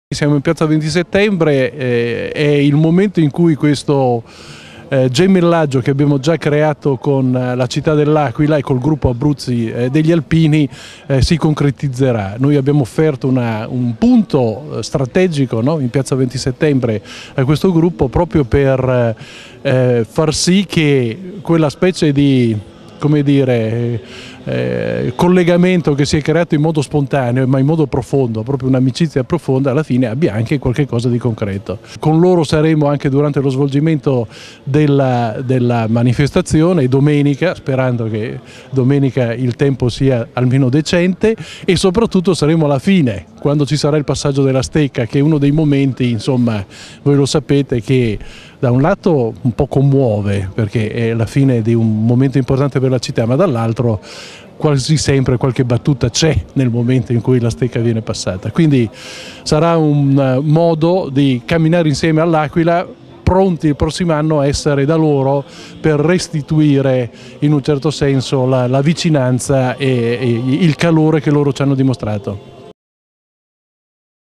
Siamo in piazza 20 settembre, è il momento in cui questo gemellaggio che abbiamo già creato con la città dell'Aquila e col gruppo Abruzzi degli Alpini si concretizzerà. Noi abbiamo offerto un punto strategico, no? In piazza 20 settembre a questo gruppo proprio per far sì che quella specie di, come dire, collegamento che si è creato in modo spontaneo ma in modo profondo, proprio un'amicizia profonda, alla fine abbia anche qualche cosa di concreto. Con loro saremo anche durante lo svolgimento della manifestazione domenica, sperando che domenica il tempo sia almeno decente, e soprattutto saremo alla fine, quando ci sarà il passaggio della stecca, che è uno dei momenti, insomma, voi lo sapete, che da un lato un po' commuove perché è la fine di un momento importante per la città, ma dall'altro quasi sempre qualche battuta c'è nel momento in cui la stecca viene passata. Quindi sarà un modo di camminare insieme all'Aquila, pronti il prossimo anno a essere da loro per restituire in un certo senso la vicinanza e il calore che loro ci hanno dimostrato.